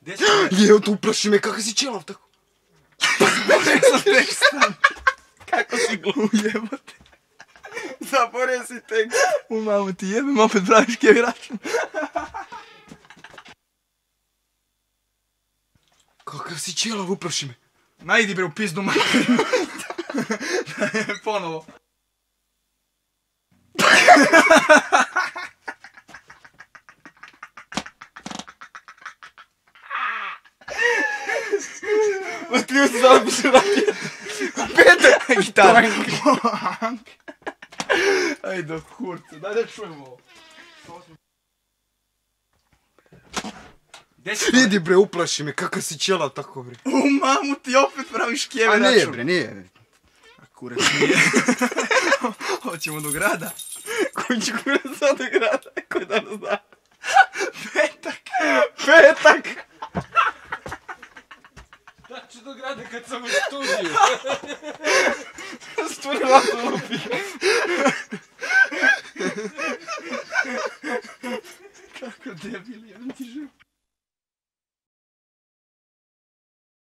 Evo tu uplaši me, kakav si čelav tako? Bože sam tekstan. Kako si glup, jebote. Zaboravio si tekst. U mamu ti jebim, opet praviš kevi račun. Kakav si čelav, uplaši me. Najdi bre u pizdu materinu. Ponovo. Otkrio se zapišu raket. Petak! Gitara. Ajde do kurca, daj da čujemo ovo. Idi bre, uplaši me, kakav si čelav tako bre. U mamu ti opet praviš kevi račun. A nije bre, nije. A kurac nije. Hoćemo do grada. Koji će kurac sad do grada, koji danas da. Petak! Petak! Da ću do grada kad sam u studiju. Stvarno lako lupi. Kako debil, jebim ti živ.